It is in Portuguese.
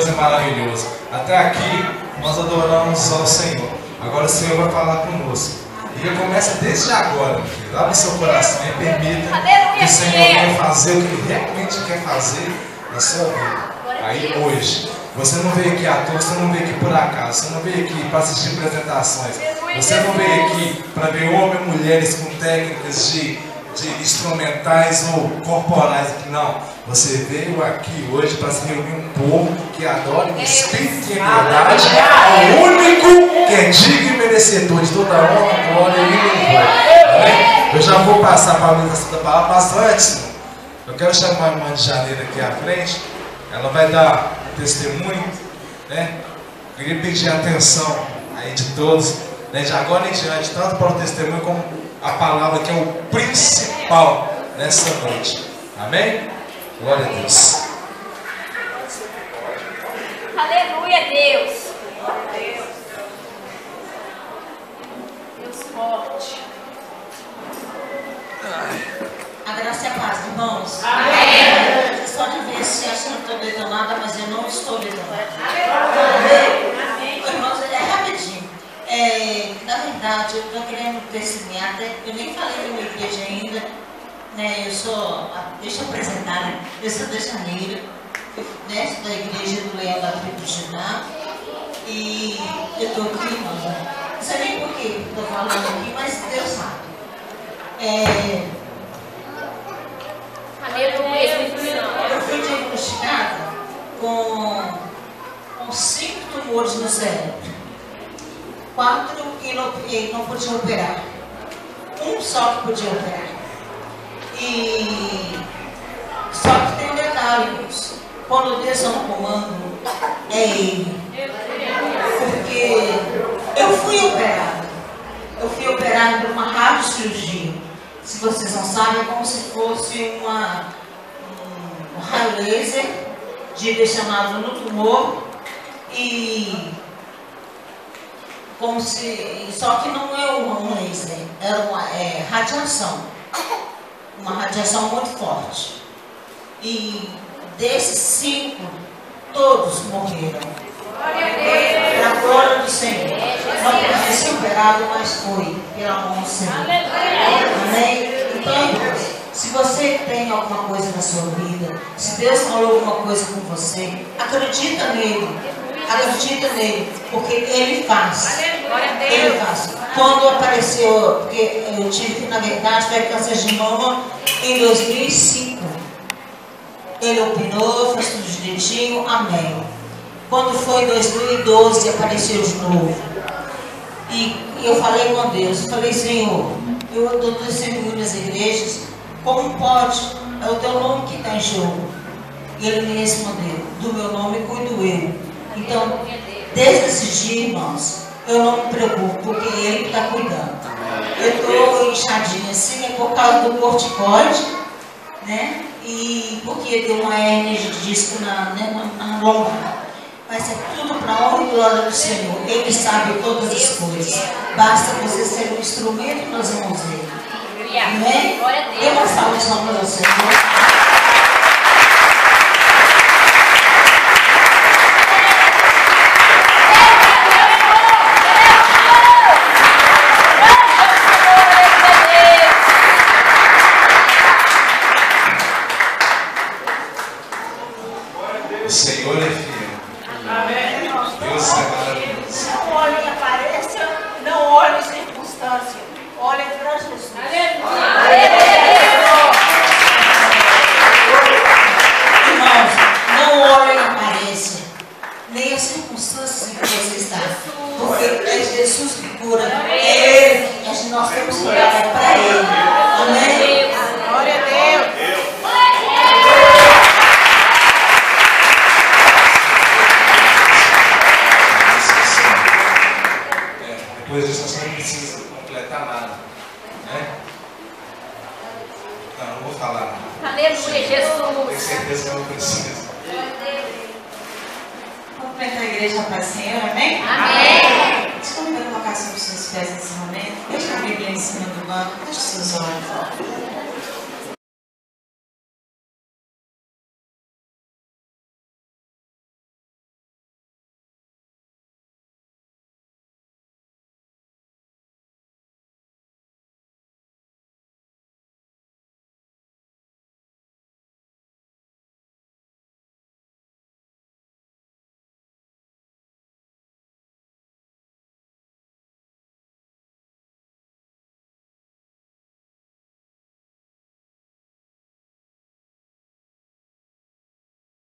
Deus é maravilhoso. Até aqui nós adoramos ao Senhor. Agora o Senhor vai falar conosco. E ele começa desde agora, filho. Abre seu coração e permita que o Senhor venha fazer o que Ele realmente quer fazer na sua vida. Aí hoje, você não veio aqui à toa, você não veio aqui por acaso, você não veio aqui para assistir apresentações, você não veio aqui para ver homens e mulheres com técnicas de instrumentais ou corporais aqui, não. Você veio aqui hoje para se reunir um povo que adora em espírito e em verdade ao único que é digno e merecedor de toda honra, glória e louvor. Eu já vou passar para a ministração da palavra, mas antes, eu quero chamar a irmã de Janeiro aqui à frente. Ela vai dar testemunho, né? Eu queria pedir a atenção aí de todos, né? De agora em diante, tanto para o testemunho como a palavra que é o principal nessa noite. Amém? Glória a Deus. Aleluia, Deus. Deus forte. A graça e a paz, irmãos. Amém. Vocês podem ver se acham que eu estou detonada, mas eu não estou detonada. Amém. Irmãos, é rapidinho. Na verdade, eu estou querendo testemunhar, até eu nem falei da minha igreja ainda, né? Deixa eu apresentar, né? Eu sou de Janeiro, né? Da igreja do Leão da Tribo de Judá, e eu estou aqui, irmãos. Não sei nem por que estou falando aqui, mas Deus sabe. Eu fui diagnosticada com 5 tumores no cérebro. 4 que não podia operar. Um só que podia operar. Só que tem um detalhe, irmãos. Quando Deus é no comando, é Ele. Porque eu fui operada. Eu fui operada por uma radiocirurgia. Se vocês não sabem, é como se fosse um raio laser direcionado no tumor e como se, só que não é um laser, é uma radiação, uma radiação muito forte. E desses 5, todos morreram. Para a glória do Senhor. Não podia ser operado, mas foi pela mão do Senhor. Amém? Então, irmãos, se você tem alguma coisa na sua vida, se Deus falou alguma coisa com você, acredita nele. Acredita nele, porque Ele faz. Ele faz. Quando apareceu, porque eu tive, na verdade, foi câncer de mama em 2005. Ele opinou, fez tudo direitinho, amém. Quando foi em 2012, apareceu de novo. E eu falei com Deus, eu falei, Senhor, eu dou testemunho nas igrejas, como pode? É o teu nome que está em jogo. E ele me respondeu, do meu nome cuido eu. Então, desde esse dia, irmãos, eu não me preocupo, porque Ele está cuidando. Eu estou inchadinha assim, é por causa do corticoide, né? E porque deu uma hérnia de disco na lombar. Mas é tudo para a honra e glória do Senhor. Ele sabe todas as coisas. Basta você ser um instrumento nas mãos dele. Amém? Eu não falo só para você, não. O Senhor é fiel. Amém. Deus é maravilhoso. Não olhe em aparência, não olhe em circunstância. Olhe para Jesus. Irmãos, não olhem a aparência, nem as circunstâncias em que você está. Porque é Jesus que cura. É Ele que nós temos que olhar para Ele. Amém? Glória a Deus. Depois disso você não precisa completar nada, né? Não vou falar nada. Aleluia, Jesus. Tenho certeza que eu não preciso. Cumprimento a igreja para o Senhor, amém? Amém. Desculpa eu colocar sobre os seus pés nesse momento. Deixa a Bíblia em cima do banco, feche seus olhos.